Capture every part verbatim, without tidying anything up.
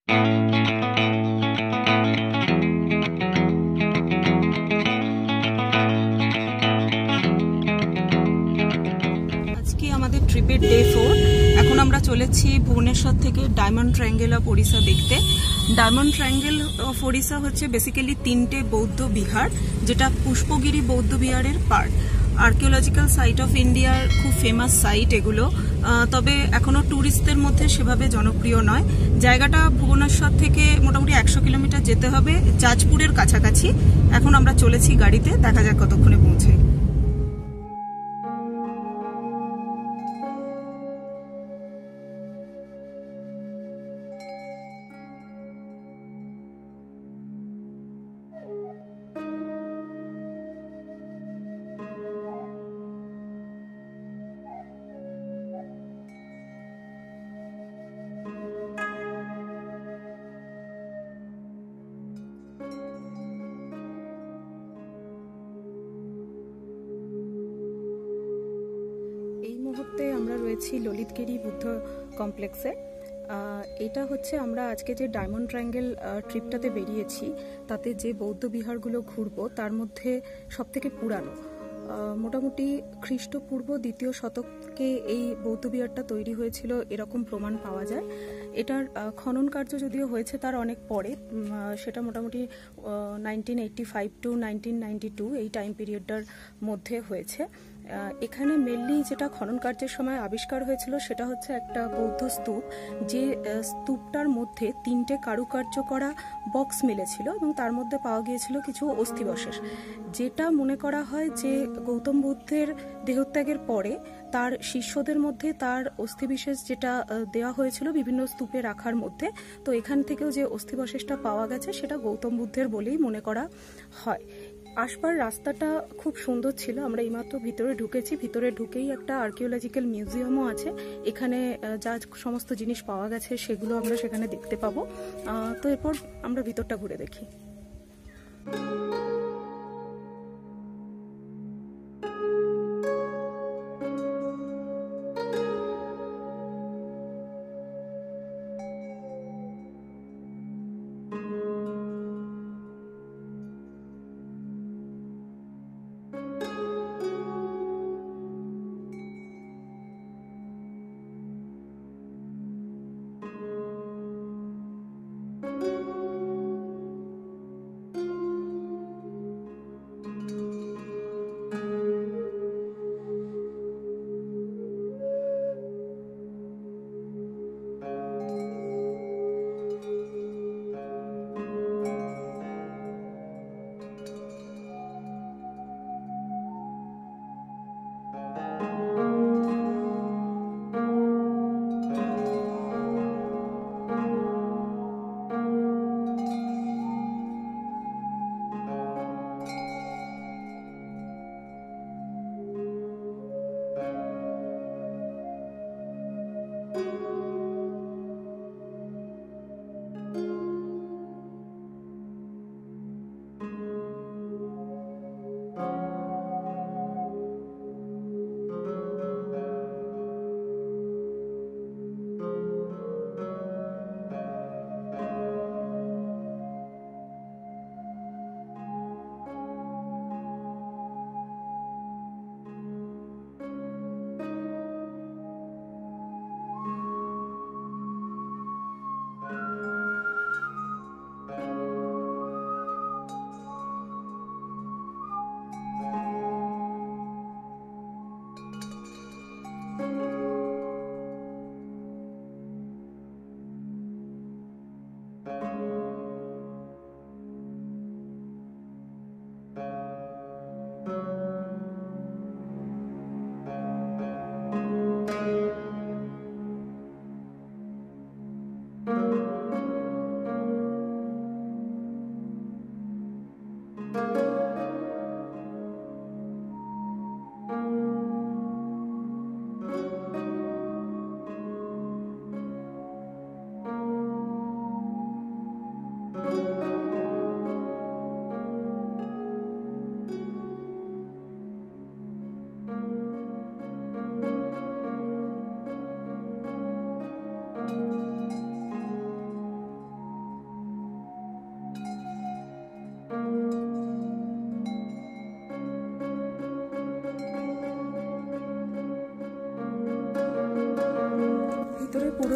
আজকে আমাদের ট্রিপের ডে ফোর। এখন আমরা চলেছি ভুবনেশ্বর থেকে ডায়মন্ড ট্রায়াঙ্গেল অফ ওড়িশা দেখতে। ডায়মন্ড ট্রায়াঙ্গেল অফ ওড়িশা হচ্ছে বেসিক্যালি তিনটে বৌদ্ধ বিহার, যেটা পুষ্পগিরি বৌদ্ধ বিহারের পার্ট। আর্কিওলজিক্যাল সাইট অফ ইন্ডিয়ার খুব ফেমাস সাইট এগুলো, তবে এখনও ট্যুরিস্টদের মধ্যে সেভাবে জনপ্রিয় নয়। জায়গাটা ভুবনেশ্বর থেকে মোটামুটি একশো কিলোমিটার যেতে হবে, জাজপুরের কাছাকাছি। এখন আমরা চলেছি গাড়িতে, দেখা যাক কতক্ষণে পৌঁছে। এই মুহূর্তে আমরা রয়েছি ললিতগিরি বুদ্ধ কমপ্লেক্সে। এটা হচ্ছে আমরা আজকে যে ডায়মন্ড ট্রায়াঙ্গেল ট্রিপটাতে বেরিয়েছি, তাতে যে বৌদ্ধ বিহারগুলো ঘুরবো তার মধ্যে সবথেকে পুরানো। মোটামুটি খ্রিস্টপূর্ব দ্বিতীয় শতকে এই বৌদ্ধ বিহারটা তৈরি হয়েছিল এরকম প্রমাণ পাওয়া যায়। এটার খনন কার্য যদিও হয়েছে তার অনেক পরে, সেটা মোটামুটি nineteen eighty five to nineteen ninety two এই টাইম পিরিয়ডটার মধ্যে হয়েছে। এখানে মেনলি যেটা খনন কার্যের সময় আবিষ্কার হয়েছিল সেটা হচ্ছে একটা বৌদ্ধ স্তূপ, যে স্তূপটার মধ্যে তিনটে কারুকার্য করা বক্স মিলেছিল এবং তার মধ্যে পাওয়া গিয়েছিল কিছু অস্থিবশেষ, যেটা মনে করা হয় যে গৌতম বুদ্ধের দেহত্যাগের পরে তার শিষ্যদের মধ্যে তার অস্থিবিশেষ যেটা দেওয়া হয়েছিল বিভিন্ন স্তূপে রাখার মধ্যে। তো এখান থেকেও যে অস্থিবশেষটা পাওয়া গেছে সেটা গৌতম বুদ্ধের বলেই মনে করা হয়। আসবার রাস্তাটা খুব সুন্দর ছিল। আমরা এইমাত্র ভিতরে ঢুকেছি, ভিতরে ঢুকেই একটা আর্কিওলজিক্যাল মিউজিয়ামও আছে। এখানে যা সমস্ত জিনিস পাওয়া গেছে সেগুলো আমরা সেখানে দেখতে পাবো। তো এরপর আমরা ভিতরটা ঘুরে দেখি।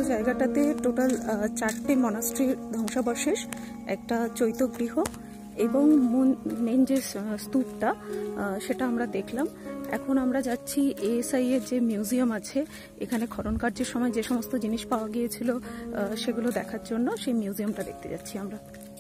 জায়গাটাতে টোটাল চারটে মনাস্ট্রি ধ্বংসাবশেষ, একটা চৈত্যগৃহ এবং মেন যে স্তূপটা সেটা আমরা দেখলাম। এখন আমরা যাচ্ছি এএসআই এর যে মিউজিয়াম আছে, এখানে খনন কার্যের সময় যে সমস্ত জিনিস পাওয়া গিয়েছিল সেগুলো দেখার জন্য সেই মিউজিয়ামটা দেখতে যাচ্ছি আমরা।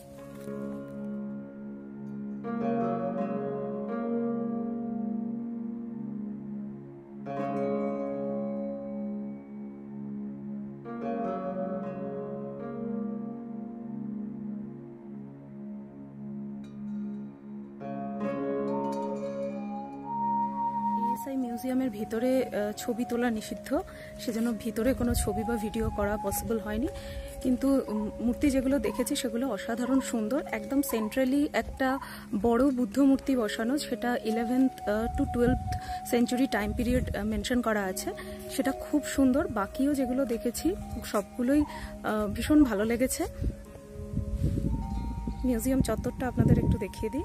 মিউজিয়ামের ভিতরে ছবি তোলা নিষিদ্ধ, সেজন্য ভিতরে কোনো ছবি বা ভিডিও করা পসিবল হয়নি, কিন্তু মূর্তি যেগুলো দেখেছি সেগুলো অসাধারণ সুন্দর। একদম সেন্ট্রালি একটা বড় বুদ্ধ মূর্তি বসানো, সেটা eleventh to twelve century time period mention করা আছে, সেটা খুব সুন্দর। বাকিও যেগুলো দেখেছি সবগুলোই ভীষণ ভালো লেগেছে। মিউজিয়াম চত্বরটা আপনাদের একটু দেখিয়ে দিই।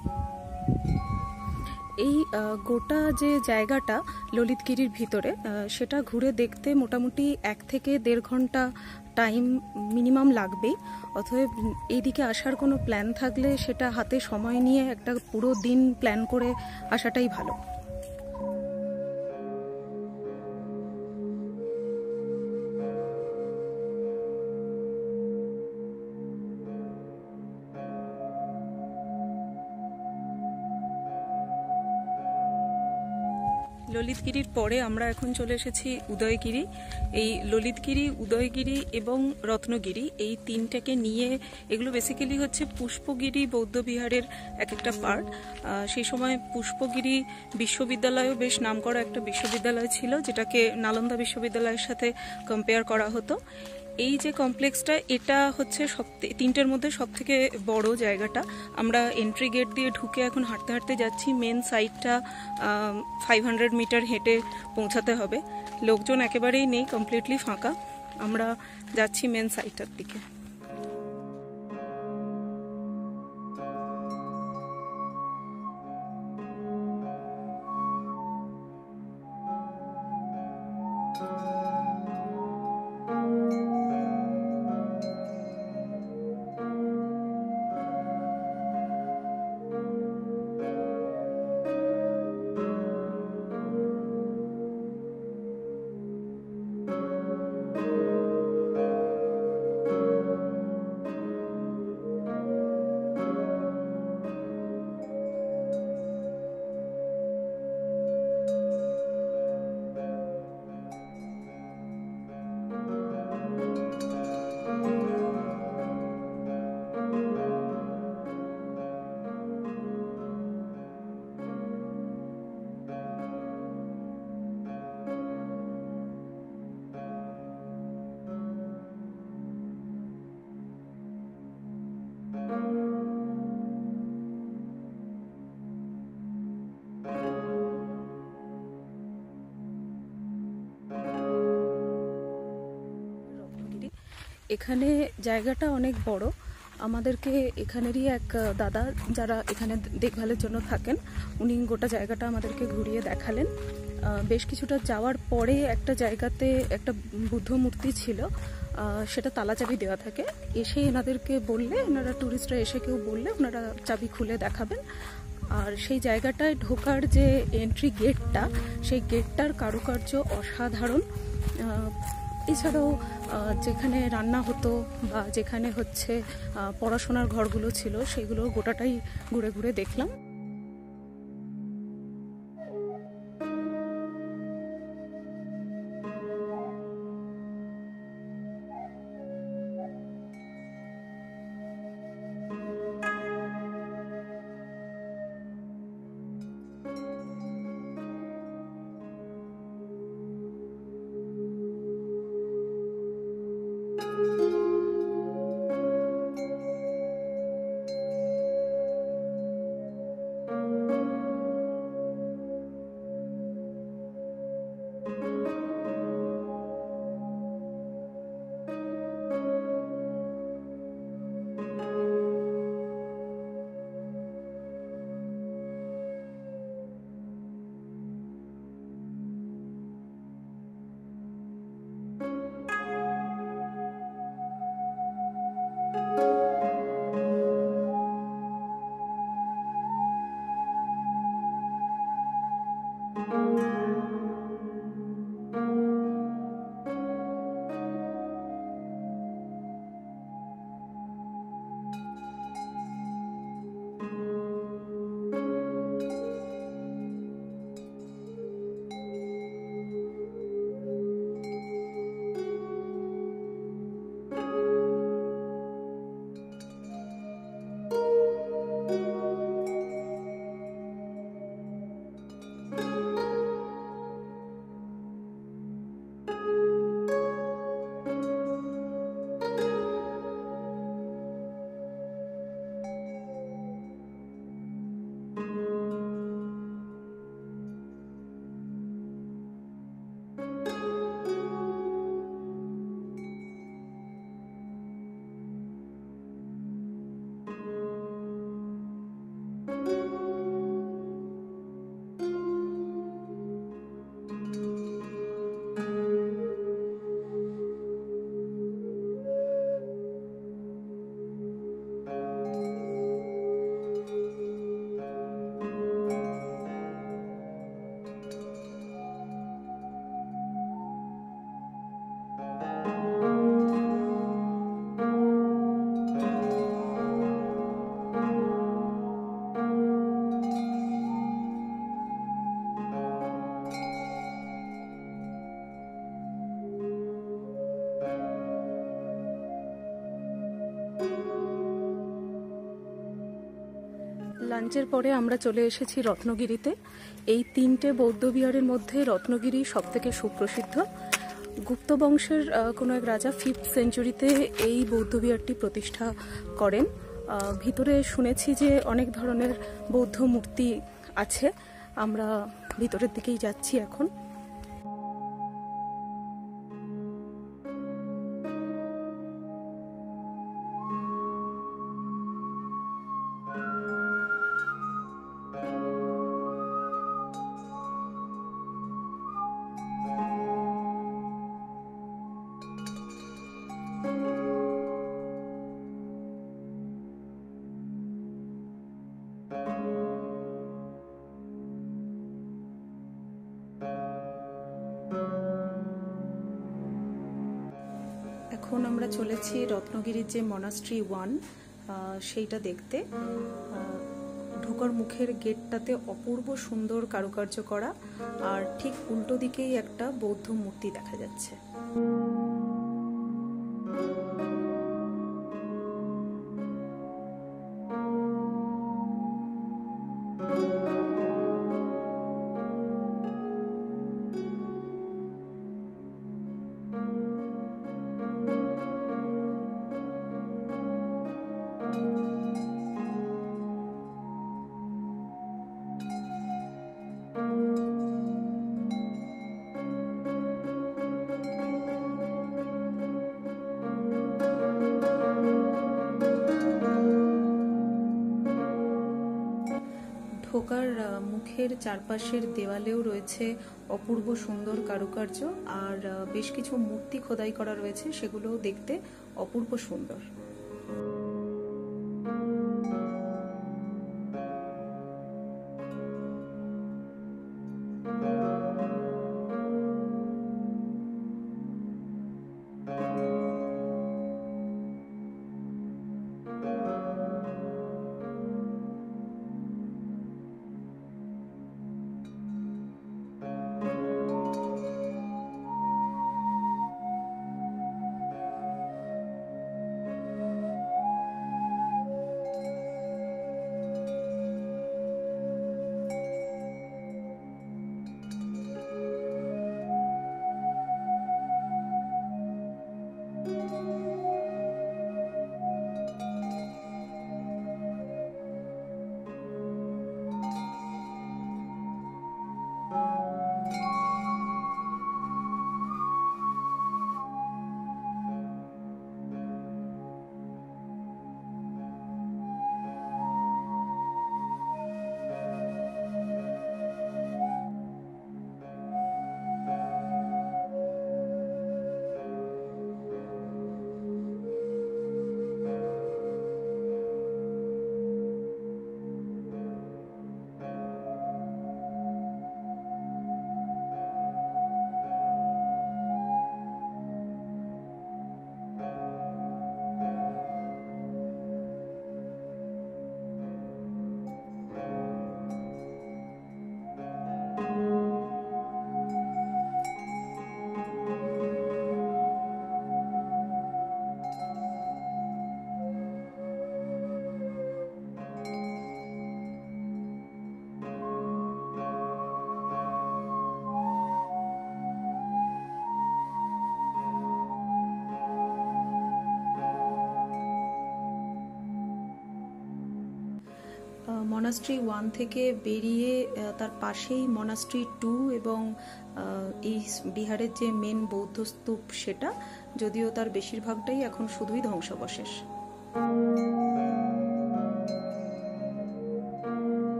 এই গোটা যে জায়গাটা ললিতগিরির ভিতরে, সেটা ঘুরে দেখতে মোটামুটি এক থেকে দেড় ঘন্টা টাইম মিনিমাম লাগবেই। অতএব এইদিকে আসার কোনো প্ল্যান থাকলে সেটা হাতে সময় নিয়ে একটা পুরো দিন প্ল্যান করে আসাটাই ভালো। ললিতগিরির পরে আমরা এখন চলে এসেছি উদয়গিরি। এই ললিতগিরি, উদয়গিরি এবং রত্নগিরি এই তিনটাকে নিয়ে, এগুলো বেসিক্যালি হচ্ছে পুষ্পগিরি বৌদ্ধবিহারের এক একটা পার্ট। সেই সময় পুষ্পগিরি বিশ্ববিদ্যালয়ও বেশ নামকরা একটা বিশ্ববিদ্যালয় ছিল, যেটাকে নালন্দা বিশ্ববিদ্যালয়ের সাথে কম্পেয়ার করা হতো। এই যে কমপ্লেক্সটা, এটা হচ্ছে সব তিনটের মধ্যে সব থেকে বড় জায়গাটা। আমরা এন্ট্রি গেট দিয়ে ঢুকে এখন হাঁটতে হাঁটতে যাচ্ছি। মেন সাইটটা ফাইভ হান্ড্রেড মিটার হেঁটে পৌঁছাতে হবে। লোকজন একেবারেই নেই, কমপ্লিটলি ফাঁকা। আমরা যাচ্ছি মেন সাইটটার দিকে। এখানে জায়গাটা অনেক বড়। আমাদেরকে এখানেরই এক দাদা, যারা এখানে দেখভালের জন্য থাকেন, উনি গোটা জায়গাটা আমাদেরকে ঘুরিয়ে দেখালেন। বেশ কিছুটা যাওয়ার পরে একটা জায়গাতে একটা বুদ্ধ মূর্তি ছিল, সেটা তালা চাবি দেওয়া থাকে। এসে এনাদেরকে বললে, ওনারা ট্যুরিস্টরা এসে কেউ বললে ওনারা চাবি খুলে দেখাবেন। আর সেই জায়গাটায় ঢোকার যে এন্ট্রি গেটটা, সেই গেটটার কারুকার্য অসাধারণ। এছাড়াও যেখানে রান্না হতো বা যেখানে হচ্ছে পড়াশোনার ঘরগুলো ছিল, সেগুলো গোটাটাই ঘুরে ঘুরে দেখলাম। লাঞ্চের পরে আমরা চলে এসেছি রত্নগিরিতে। এই তিনটে বৌদ্ধ বিহারের মধ্যে রত্নগিরি সবথেকে সুপ্রসিদ্ধ। গুপ্ত বংশের কোনো এক রাজা ফিফথ সেঞ্চুরিতে এই বৌদ্ধ বিহারটি প্রতিষ্ঠা করেন। ভিতরে শুনেছি যে অনেক ধরনের বৌদ্ধ মূর্তি আছে। আমরা ভিতরের দিকেই যাচ্ছি এখন। এখন আমরা চলেছি রত্নগিরির যে মনাস্ট্রি ওয়ান সেইটা দেখতে। ঢোকার মুখের গেটটাতে অপূর্ব সুন্দর কারুকার্য করা, আর ঠিক উল্টো দিকেই একটা বৌদ্ধ মূর্তি দেখা যাচ্ছে। ঢোকার মুখের চারপাশের দেওয়ালেও রয়েছে অপূর্ব সুন্দর কারুকার্য, আর বেশ কিছু মূর্তি খোদাই করা রয়েছে, সেগুলোও দেখতে অপূর্ব সুন্দর। মনাস্ট্রি ওয়ান থেকে বেরিয়ে তার পাশেই মনাস্ট্রি টু এবং এই বিহারের যে মেন বৌদ্ধ স্তূপ সেটা, যদিও তার বেশিরভাগটাই এখন শুধুই ধ্বংসাবশেষ।